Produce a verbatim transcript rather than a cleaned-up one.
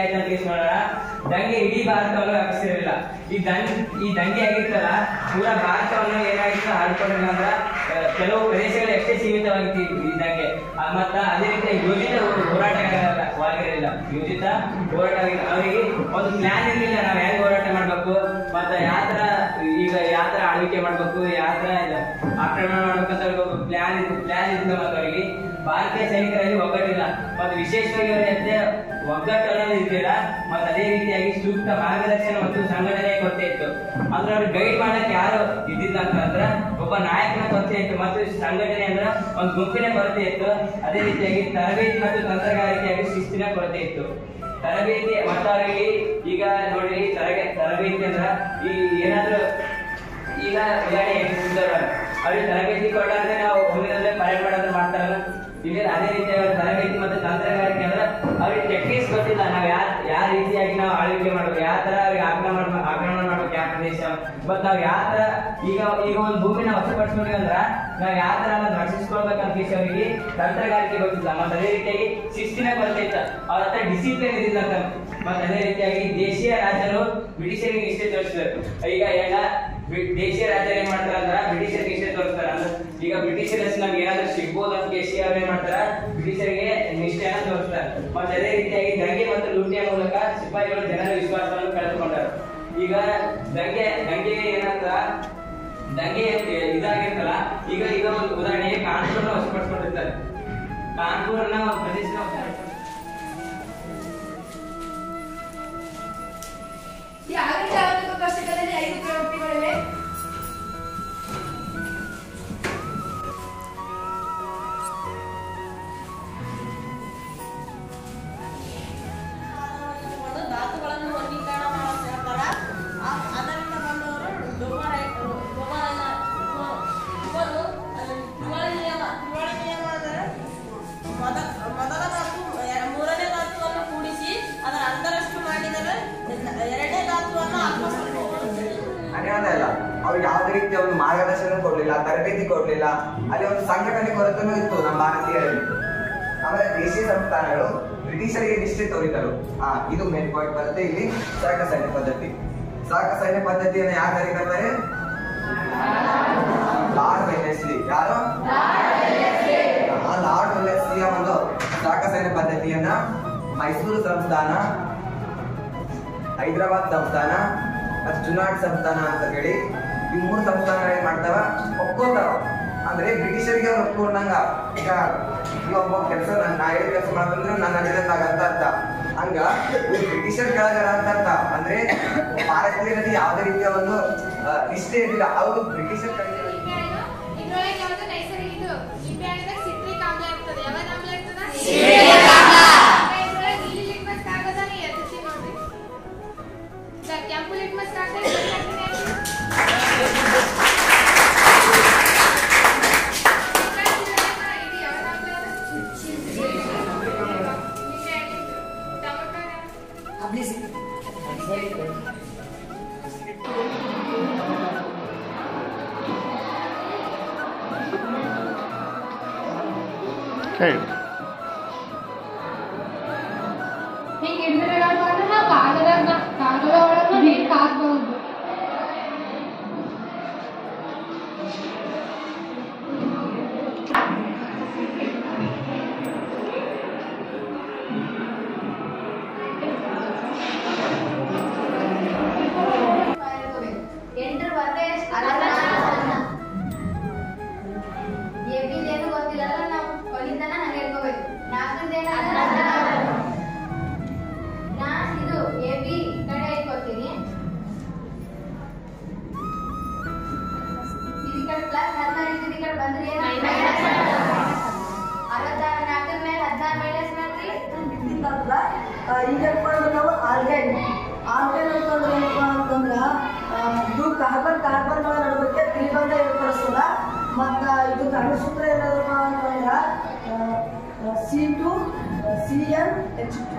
ಏನಾಯ್ತು ಅಂತ ನೋಡೋಣ. ದಂಗೆ ಇಡೀ ಭಾರತವನ್ನು ವ್ಯಾಪಿಸಿರಲಿಲ್ಲ. ಈ ದಂಗೆ ಈ ದಂಗೆ ಆಗಿತ್ತಲ್ಲ ಪೂರಾ ಭಾರತವನ್ನು ಏನಾಗಿತ್ತು ಆಡ್ಕೊಂಡಿಲ್ಲ ಅಂದ್ರ ಕೆಲವು ಪ್ರದೇಶಗಳು ಎಷ್ಟೇ ಸೀಮಿತವಾಗಿತ್ತು ಈ ದಂಗೆ. ಮತ್ತ ಅದೇ ರೀತಿ ಯೋಜಿತ ಹೋರಾಟವಾಗಿರಲಿಲ್ಲ. ಯೋಜಿತ ಹೋರಾಟ ಅವರಿಗೆ ಒಂದು ಪ್ಲಾನ್ ಇರಲಿಲ್ಲ. ನಾವ್ ಹೆಂಗ್ ಹೋರಾಟ ಮಾಡ್ಬೇಕು, ಮತ್ತ ಯಾತರ ಈಗ ಯಾತರ ಆಳ್ವಿಕೆ ಮಾಡ್ಬೇಕು, ಯಾತರ ಆಕ್ರಮಣ ಮಾಡ್ಬೇಕಂತ ಪ್ಲಾನ್ ಇತ್ತು ಪ್ಲಾನ್ ಇತ್ತು ಮತ್ತು ಅವರಿಗೆ ಭಾರತೀಯ ಸೈನಿಕರಲ್ಲಿ ಒಗ್ಗಟ್ಟಿಲ್ಲ. ಮತ್ತು ವಿಶೇಷವಾಗಿ ಅವರಿಗೆ ಒಗ್ಗಟ್ಟು ಅನ್ನೋದು ಇದ್ದಿಲ್ಲ. ಮತ್ತು ಅದೇ ರೀತಿಯಾಗಿ ಸೂಕ್ತ ಮಾರ್ಗದರ್ಶನ ಮತ್ತು ಸಂಘಟನೆ ಕೊರತೆ ಇತ್ತು. ಅಂದ್ರೆ ಅವ್ರಿಗೆ ಗೈಡ್ ಮಾಡಕ್ಕೆ ಯಾರು ಇದ್ದಿಲ್ಲ ಅಂತಂದ್ರ ಒಬ್ಬ ನಾಯಕನ ಕೊರತೆ ಇತ್ತು ಮತ್ತು ಸಂಘಟನೆ ಅಂದ್ರ ಒಂದು ಗುಂಪಿನ ಕೊರತೆ ಇತ್ತು. ಅದೇ ರೀತಿಯಾಗಿ ತರಬೇತಿ ಮತ್ತು ತಂತ್ರಗಾರಿಕೆಯಾಗಿ ಶಿಸ್ತಿನ ಕೊರತೆ ಇತ್ತು. ತರಬೇತಿ ಮತ್ತು ಅವರಿಗೆ ಈಗ ನೋಡಿ ತರಗೇ ತರಬೇತಿ ಅಂದ್ರ ಈ ಏನಾದ್ರು ಈಗ ಉದಾಹರಣೆ ಅವ್ರಿಗೆ ತರಬೇತಿ ಕೊಟ್ಟಾದ್ರೆ ನಾವು ಮುಂದಿನಲ್ಲೇ ಪರೇಡ್ ಮಾಡೋದು ಮಾಡ್ತಾರಲ್ಲ. ಈಗ ಅದೇ ರೀತಿಯಾಗಿ ತರಬೇತಿ ಮತ್ತು ತಂತ್ರಗಾರಿಕೆ ಅಂದ್ರೆ ಅವ್ರಿಗೆ ಟೆಕ್ನಿಕ್ಸ್ ಗೊತ್ತಿಲ್ಲ. ನಾವ್ ಯಾವ ಯಾವ ರೀತಿಯಾಗಿ ನಾವು ಆಳ್ವಿಕೆ ಮಾಡ್ಬೇಕು, ಯಾವ ತರ ಅವ್ರಿಗೆ ಆಕ್ರಮಣ ಮಾಡ್ಬೇಕು ಆಕ್ರಮಣ ಮಾಡ್ಬೇಕು ಯಾವ ಪ್ರದೇಶ, ಮತ್ ನಾವ್ ಯಾವ ತರ ಈಗ ಈಗ ಒಂದು ಭೂಮಿನ ವಶಪಡಿಸ್ಕೊಂಡ್ವಿ ಅಂದ್ರ ನಾವ್ ಯಾವ ತರ ರಕ್ಷಿಸ್ಕೊಳ್ಬೇಕಂತ ಅವರಿಗೆ ತಂತ್ರಗಾರಿಕೆ ಗೊತ್ತಿಲ್ಲ. ಮತ್ತೆ ಅದೇ ರೀತಿಯಾಗಿ ಶಿಸ್ತಿನ ಕೊರತೆ ಇತ್ತ. ಅವ್ರ ಹತ್ರ ಡಿಸಿಪ್ಲಿನ್ ಇದಿಲ್ಲ ಅಂತ. ಮತ್ತೆ ಅದೇ ರೀತಿಯಾಗಿ ದೇಶೀಯ ರಾಜರು ಬ್ರಿಟಿಷರಿಗೆ ಇಷ್ಟೇ ತೋರಿಸಿದ್ರು. ಈಗ ಎಲ್ಲ ದೇಶೀಯ ರಾಜರು ಏನ್ ಮಾಡ್ತಾರ ಅಂದ್ರ ಬ್ರಿಟಿಷರಿಗೆ ಇಷ್ಟೇ ತೋರಿಸ್ತಾರ. ಅಂದ್ರೆ ಈಗ ಬ್ರಿಟಿಷರ ನಮ್ಗೆ ಏನಾದ್ರು ಸಿಗ್ಬೋದು ಅಂತ ದೇಶೀಯ ಅವ್ರು ಏನ್ ಮಾಡ್ತಾರ ಬ್ರಿಟಿಷರಿಗೆ ನಿಷ್ಠೆಯನ್ನ ತೋರಿಸ್ತಾರೆ. ಮತ್ತೆ ಅದೇ ರೀತಿಯಾಗಿ ದಂಗೆ ಮತ್ತು ಲೂಟಿಯ ಮೂಲಕ ಸಿಪಾಯಿಗಳು ಜನರ ವಿಶ್ವಾಸವನ್ನು ಕಳೆದುಕೊಂಡರು. ಈಗ ದಂಗೆ ದಂಗೆ ಏನಂತ ದಂಗೆ ಇದಾಗಿರ್ತಲ್ಲ. ಈಗ ಈಗ ಒಂದು ಉದಾಹರಣೆಗೆ ಕಾನ್ಪುರ್ನ ವಶಪಡಿಸ್ಕೊಂಡಿರ್ತಾರೆ. ಕಾನ್ಪುರ್ನ ಪ್ರದೇಶ ಕೋಷ್ಟಕದಲ್ಲಿ ಐದು ಪ್ರವೃತ್ತಿಗಳಿವೆ. ಧಾತುಗಳನ್ನು ವರ್ಗೀಕರಣ ಮಾಡಕ್ ಹೇಳ್ತಾರ. ಅದರಿಂದ ಬಂದವರು ಡೊಮಾರ ಡೊಮಾರ ಇವರು ತ್ರಿವಳಿ ನಿಯಮ ತ್ರಿವಳಿ ನಿಯಮ ಅಂದರೆ ಮೊದ ಮೊದಲ ಧಾತು ಮೂರನೇ ಧಾತುವನ್ನು ಕೂಡಿಸಿ ಅದರ ಅರ್ಧರಷ್ಟು ಮಾಡಿದರೆ ಎರಡನೇ ಧಾತುವನ್ನು ಅಲ್ಲ. ಅವ್ರಿಗೆ ಯಾವುದೇ ರೀತಿಯ ಒಂದು ಮಾರ್ಗದರ್ಶನ ಕೊಡ್ಲಿಲ್ಲ, ತರಬೇತಿ ಕೊಡ್ಲಿಲ್ಲ. ಅಲ್ಲಿ ಒಂದು ಸಂಘಟನೆ ಕೊರತೆನೂ ಇತ್ತು ನಮ್ಮ ಭಾರತೀಯರಲ್ಲಿ. ಆಮೇಲೆ ದೇಶೀಯ ಸಂಸ್ಥಾನಗಳು ಬ್ರಿಟಿಷರಿಗೆ ನಿಷ್ಠೆ ತೋರಿದರು. ಆ ಇದು ಮೇನ್ ಪಾಯಿಂಟ್ ಬರುತ್ತೆ ಇಲ್ಲಿ. ಸಹಕ ಸೈನ್ಯ ಪದ್ಧತಿ ಸಹಕ ಸೈನ್ಯ ಪದ್ಧತಿಯನ್ನು ಯಾರು ಕರೀತಾರೆ? Lord Wellesley. ಯಾರು? ಲಾರ್ಡ್ ವೆಲ್ಲೆಸ್ಲಿಯ ಒಂದು ಸಹಕ ಸೈನ್ಯ ಪದ್ಧತಿಯನ್ನ ಮೈಸೂರು ಸಂಸ್ಥಾನ, ಹೈದರಾಬಾದ್ ಸಂಸ್ಥಾನ ಮತ್ತು ಜುನಾಡ್ ಸಂಸ್ಥಾನ ಅಂತ ಹೇಳಿ ಈ ಮೂರು ಸಂಸ್ಥಾನಗಳು ಏನ್ ಮಾಡ್ತಾವ ಒಪ್ಕೋತಾವ. ಅಂದ್ರೆ ಬ್ರಿಟಿಷರಿಗೆ ಅವ್ರು ಒಪ್ಕೊಂಡಂಗ ಈಗ ಈ ಒಬ್ಬ ಕೆಲಸ ನಾ ಹೇಳಿದ ಕೆಲಸ ಮಾಡ್ತಂದ್ರೆ ನನ್ನ ಅಡಿದಂತಾಗಂತ ಅರ್ಥ. ಹಂಗ ಬ್ರಿಟಿಷರ್ ಕೆಳಗರ ಅಂತ ಅರ್ಥ. ಅಂದ್ರೆ ಭಾರತೀಯರಲ್ಲಿ ಯಾವುದೇ ರೀತಿಯ ಒಂದು ನಿಷ್ಠೆ ಇರಲಿಲ್ಲ. ಅವರು ಬ್ರಿಟಿಷರ್ ಕೆಳಗೆ ಹಿಂಗೆ ಹಿಡಿದ್ರೆ ಕಾಗದ ಕಾಗದ ಒಳಗೆ ನೀರು ಕಾಸ್ಬಹುದು. ಎಂಟರ ಬರ್ದೆ ಎಬಿದೇನು ಗೊತ್ತಿಲ್ಲಲ್ಲ ನಾವು ಕಲಿತಾನ ಹಂಗೆ ಇಟ್ಕೋಬೇಕು. ನಾಲ್ಕರದೇನ ನಾ ಇದು ಎ ಬಿ ಕಡೆ ಇಟ್ಕೊತೀನಿ. ಇದು ಕಡೆ ಪ್ಲಸ್ ಹದಿನಾರು ಇದು ಕಡೆ ಬಂದ್ರೆ ಏನು ಅರವತ್ತಾರು ನಾಲ್ಕರ ಮೇಲೆ ಹದಿನಾರು ಮೈನಸ್ ಮಾಡ್ರಿ. ಈಗ ನಾವು ಆಲ್ಗೈನ್ ಆಲ್ಗೈನ್ ಅಂತಂದ್ರೆ ಏನಪ್ಪ ಅಂತಂದ್ರ ಇದು ಕಾರ್ಬನ್ ಕಾರ್ಬನ್ ನಡುವಕ್ಕೆ ತ್ರಿಬಂಧ ಏರ್ಪಡಿಸ್ತದ. ಮತ್ತ ಇದು ಗಣಸೂತ್ರ ಏನದಪ್ಪ ಅಂತಂದ್ರ C two C N H